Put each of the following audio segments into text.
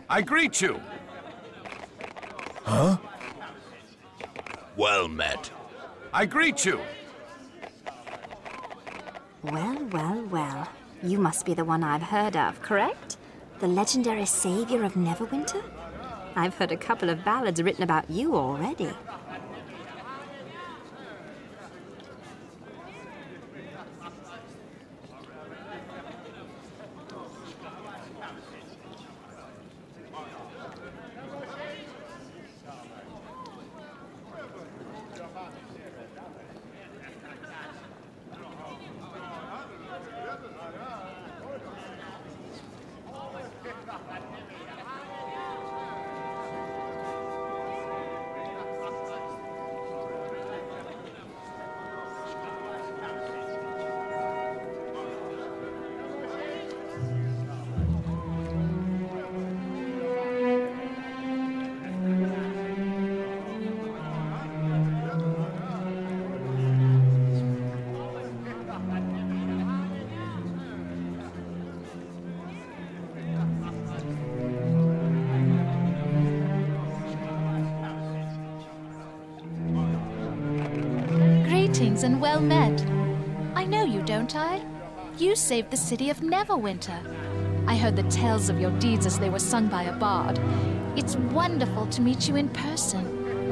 I greet you. Huh? Well met. I greet you. Well, well, well. You must be the one I've heard of, correct? The legendary savior of Neverwinter? I've heard a couple of ballads written about you already. Greetings and well met. I know you, don't I? You saved the city of Neverwinter. I heard the tales of your deeds as they were sung by a bard. It's wonderful to meet you in person.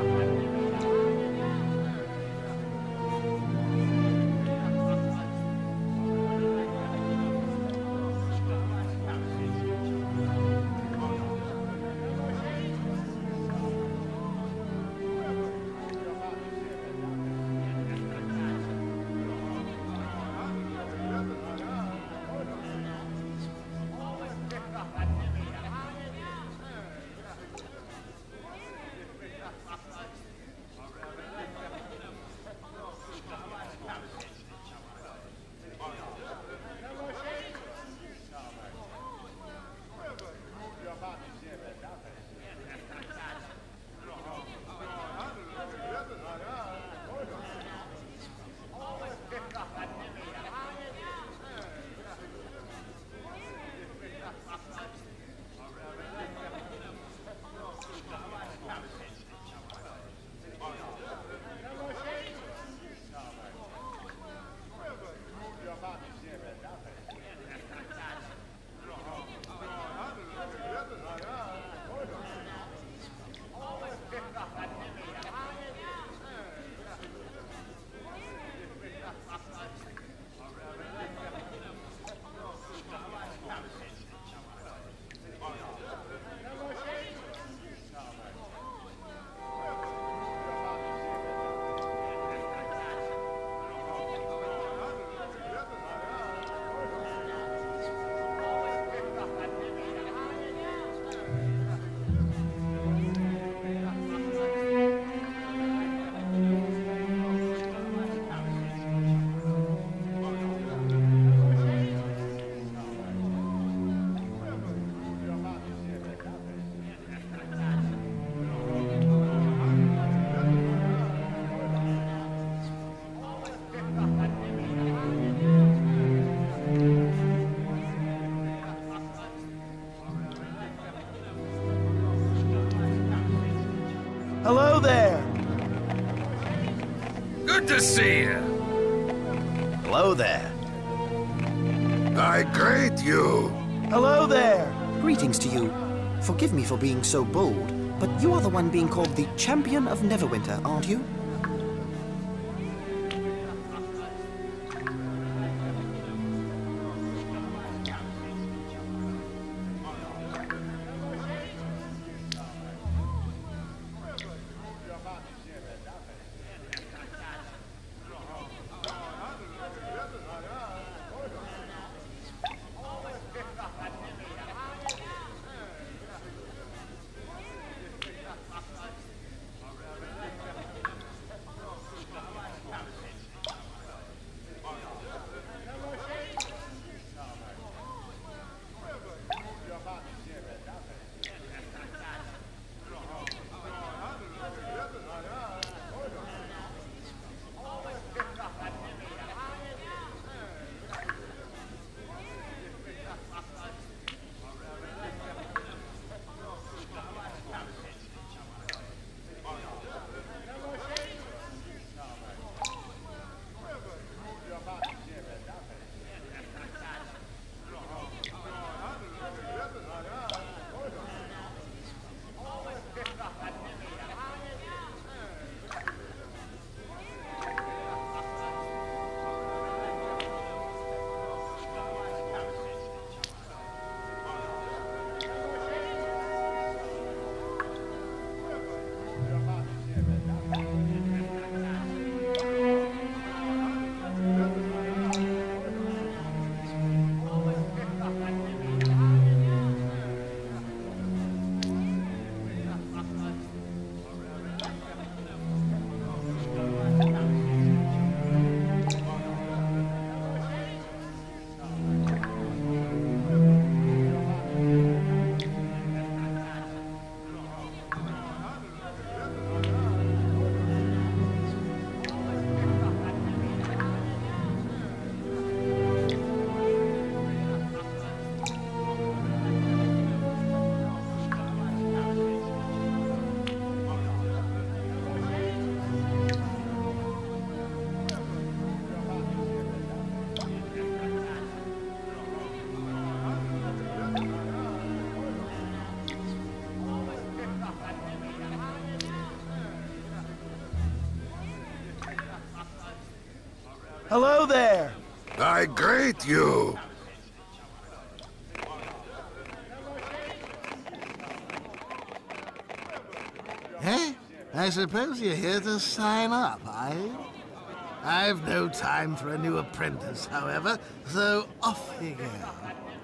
Hello there! Good to see you. Hello there. I greet you. Hello there! Greetings to you. Forgive me for being so bold, but you are the one being called the Champion of Neverwinter, aren't you? Hello there. I greet you. Eh? I suppose you're here to sign up, are you? I've no time for a new apprentice, however, so off you go.